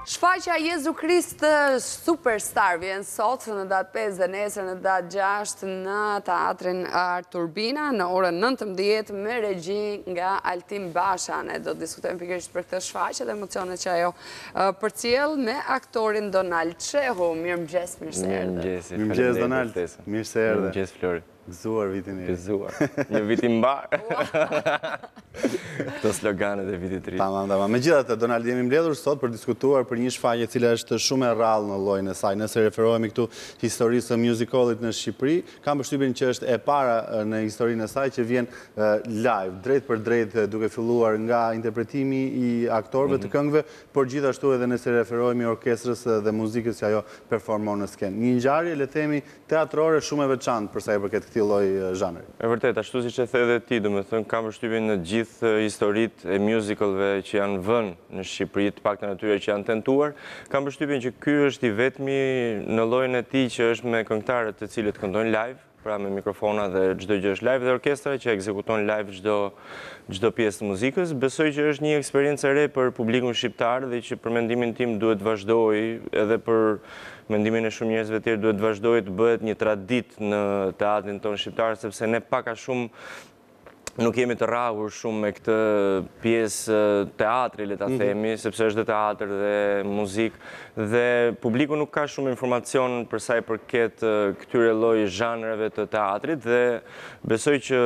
Shfaqja Jezu Krist Superstar vjen sot në datë 5 dhe nesër në datë 6 në teatrin Arturbina në orën 19 me regji nga Altim Basha. Ne do të diskutojmë pikërisht për këtë shfaqje dhe emocionet që ajo përcjell me aktorin Donald Shehu. Mirëmëngjes, mirë se erdhe. Mirëmëngjes Donald, mirë se erdhe. Mirëmëngjes Flori. Gëzuar vitin e ri. Gëzuar. Një vit i mbar. Këto sloganet e vitit të ri. Tamam. Megjithatë, Donald, jemi mbledhur sot për diskutuar për një shfaqje e cila është shumë e rrallë në llojin e saj. Nëse referohemi këtu historisë së musicallit në Shqipëri, kam përshtypjen që është e para në historinë e saj që vjen live, drejt për drejt, duke filluar nga interpretimi i aktorëve të këngëve, por gjithashtu edhe nëse referohemi orkestrës dhe muzikës që ajo performon në skenë. Një ngjarje, le të themi, teatrore shumë e veçantë për sa i përket këtij lloj zhanri. E vërtet, ashtu siç e the edhe ti, domethënë kam përshtypjen në gjithë historitë e musicalëve që janë vënë në Shqipëri, të paktën atyre që janë tentuar, kam përshtypjen që ky është i vetmi në llojin e tij që është me këngëtarët të cilët këndojnë live, pra me mikrofona dhe çdo gjë është live, dhe orkestra që ekzekuton live çdo pjesë të muzikës. Besoj që është një eksperiencë e re për publikun shqiptar dhe që për mendimin tim duhet vazhdojë, edhe për mendimin e shumë njerëzve tjerë duhet vazhdojë të bëhet një traditë në teatrin tonë shqiptar, sepse ne pak a shumë nuk jemi të rrahur shumë me këtë pjesë teatri, le ta themi, sepse është dhe teatr dhe muzikë, dhe publiku nuk ka shumë informacion për sa i përket këtyre lloj zhanreve të teatrit, dhe besoj që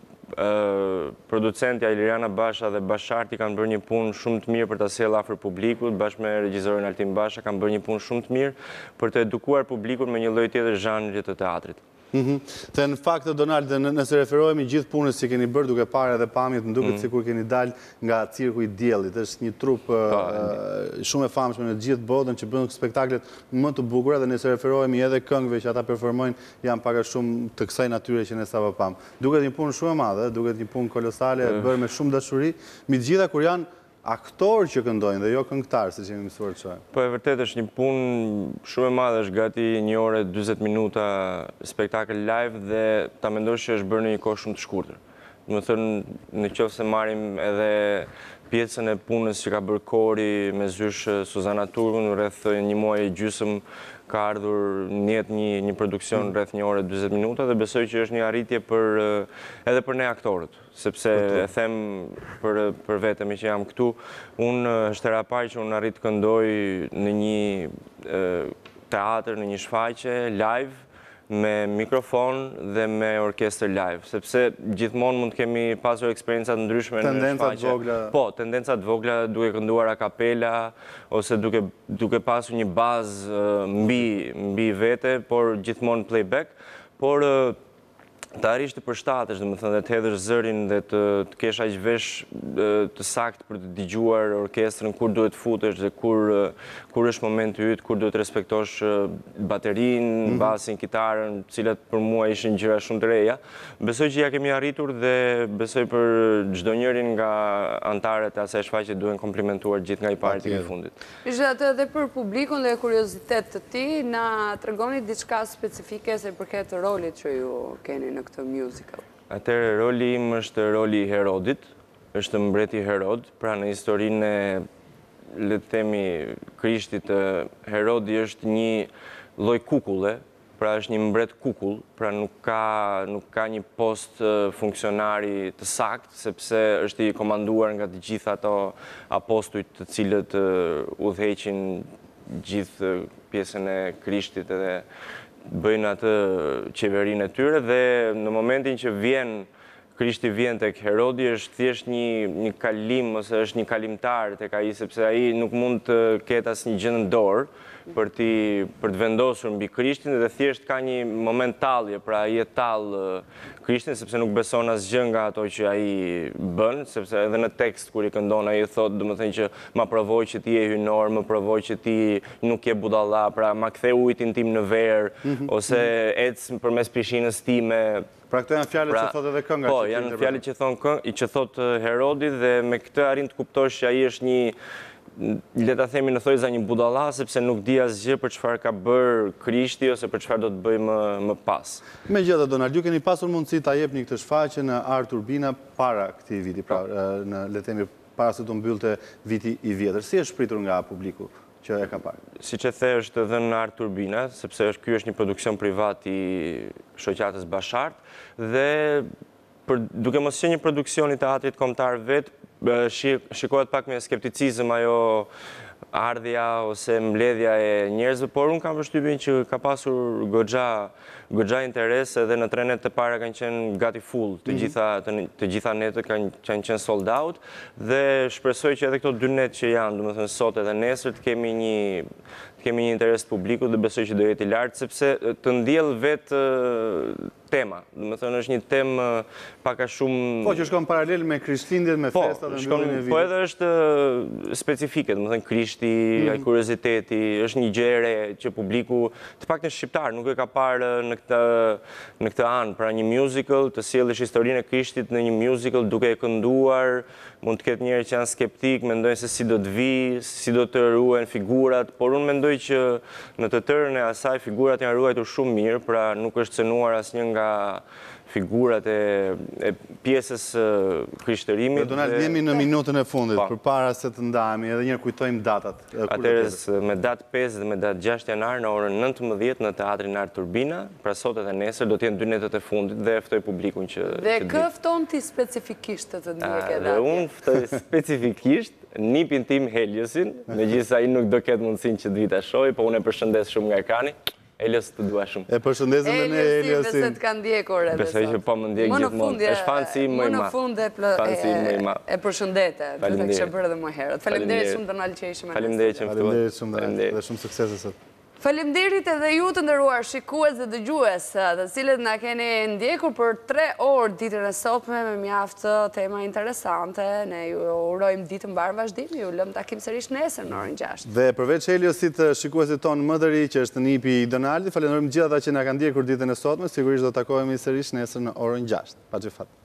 producentja Iliriana Basha dhe Basharti kanë bërë një punë shumë të mirë për ta sjellë afër publikut, bashkë me regjisorin Altim Basha kanë bërë një punë shumë të mirë për të edukuar publikun me një lloj tjetër zhanri të teatrit. Të në fakt, Donald, nëse referohemi gjithë punës që keni bërë duke parë edhe pamjet, më duket sikur keni dalë nga cirku i diellit. Është një trup shumë e famshëm në gjithë botën që bën spektaklet më të bukura, dhe nëse referohemi edhe këngëve që ata performojnë janë pak a shumë të kësaj natyre që ne sapo pam. Duket një punë shumë e madhe, duket një punë kolosale, bërë me shumë dashuri, mi të gjitha kur janë aktorë që këndojnë dhe jo këngëtarë, siç jemi mësuar të shohim. Po e vërtet është një punë shumë e madhe, është gati 1 orë e 40 minuta spektakël live dhe ta mendosh që është bërë në një kohë shumë të shkurtër. Domethënë, nëse marrim edhe pjesën e punës që ka bërë Kori me zysh Suzana Turgun, rreth 1 muaj e gjysmë ka ardhur njet një produksion rreth 1 orë e 40 minuta, dhe besoj që është një arritje edhe për ne aktorët, sepse e them për vetëm që jam këtu, unë është hera e parë që unë arrit të këndoj në një teatr, në një shfaqje live, me mikrofon dhe me orkestër live, sepse gjithmonë mund të kemi pasur eksperiencat ndryshme në shfaqje. Tendencat vogla. Po, tendencat vogla duke kënduar a capella ose duke pasur një bazë mbi vete, por gjithmonë playback, por të arrish të përshtatesh, domethënë, dhe të hedhësh zërin dhe të kesh aq vesh të saktë për të dëgjuar orkestrën, kur duhet futesh dhe kur është momenti yt, kur duhet respektosh baterinë, basin, kitarën, të cilat për mua ishin gjëra shumë të reja. Besoj që ja kemi arritur dhe besoj për çdo njërin nga anëtarët e asaj shfaqje duhen komplimentuar gjithë nga i pari deri në fundit. Megjithatë, edhe për publikun dhe kuriozitet të tij, na tregoni diçka specifike sa i përket rolit që ju keni në këtë musical. Atëherë, roli im është roli i Herodit, është mbreti Herod, pra në historinë e, le të themi, Krishtit, Herodi është një lloj kukulle, pra është një mbret kukull, pra nuk ka një post funksionari të saktë, sepse është i komanduar nga të gjitha ato apostujt të cilët udhëheqin gjithë pjesën e Krishtit edhe bëjnë atë qeverinë e tyre, dhe në momentin që Krishti vjen tek Herodi, është thjesht një kalim, ose është një kalimtar tek ai, sepse ai nuk mund të ketë asnjë gjë në dorë për të vendosur mbi Krishtin, dhe thjesht ka një moment tallje, pra ai e tall Krishtin, sepse nuk beson asgjë nga ato që ai bën, sepse edhe në tekst kur i këndon ai thotë, domethënë që ma provoj që ti je hynor, më provoj që ti nuk je budalla, pra ma kthe ujtin tim në verë, ose ec përmes pishinës time. Pra këto janë fjalët që thotë edhe kënga. Po, janë fjalët që thotë Herodi, dhe me këtë arrin të kuptosh që ai është një, le ta themi në thojza, një budalla, sepse nuk di asgjë për çfarë ka bërë Krishti ose për çfarë do të bëjë më pas. Megjithatë, Donald, ju keni pasur mundësi ta jepni këtë shfaqje në Arturbina para këtij viti, pra le të themi para se të mbyllte viti i vjetër. Si është pritur nga publiku që e ka parë. Si që the, është edhe në Art Turbina, sepse ky është një produksion privat i shoqatës Bashart, dhe duke mos qenë një produksion i teatrit kombëtar vetë, shikohet pak me skepticizëm ajo ardhja ose mbledhja e njerëzve, por unë kam përshtypjen që ka pasur goxha interes edhe në 3 netë të para kanë qenë gati full, të gjitha netët kanë qenë sold out, dhe shpresoj që edhe këto 2 netë që janë, domethënë sot edhe nesër, të kemi një interes të publikut dhe besoj që do jetë i lartë, sepse të ndjell vetë tema. Domethënë është një temë pak a shumë... Po, që shkon paralel me Krishtlindjet, me festat dhe mbylljen e vitit. Po edhe është specifike, domethënë Krishti, kurioziteti, është një gjë e re që publiku, të paktën shqiptar, nuk e ka parë në këtë anë, pra një musical, të sjellësh historinë e Krishtit në një musical duke e kënduar, mund të ketë njerëz që janë skeptik, mendojnë se si do të vi, si do të ruhen figurat, por unë mendoj që në të tërën e asaj figurat janë ruajtur shumë mirë, pra nuk është cënuar asnjë nga figurat e pjesës krishtërimit. Donald, jemi në minutën e fundit, përpara se të ndahemi, edhe njërë kujtojmë datat. Atëherë, me datë 5 dhe me datë 6 janar në orën 19 në Teatrin Art Turbina, pra sot edhe nesër do t'jenë 2 netët e fundit dhe ftoj publikun që... Dhe kë fton ti specifikisht të ndjek e Dhe unë ftoj specifikisht nipin tim Heliosin, megjithëse ai nuk do ketë mundësinë që të vi ta shohë, po unë e përshëndes shumë nga ekrani. Elios, të dua shumë. E përshëndesim dhe ne Eliosin. Elios, si të kanë ndjekur edhe sot. Besoj që po më ndjek gjithmonë. Është fansi më i madh. Më në fund e përshëndete. Duhet të kishte bërë edhe më herët. Faleminderit shumë Donald që ishim me ne. Faleminderit shumë Donald dhe shumë suksese sot. Faleminderit edhe ju të nderuar shikues dhe dëgjues, të cilët na keni ndjekur për 3 orë ditën e sotme me mjaft tema interesante. Ne ju urojmë ditë mbar vazhdim, ju lëm takim sërish nesër në orën 6. Dhe përveç Heliosit, shikuesit tonë më të ri që është nipi i Donaldit, falenderojmë gjithë ata që na kanë ndjekur ditën e sotme, sigurisht do takohemi sërish nesër në orën 6. Paçi fat.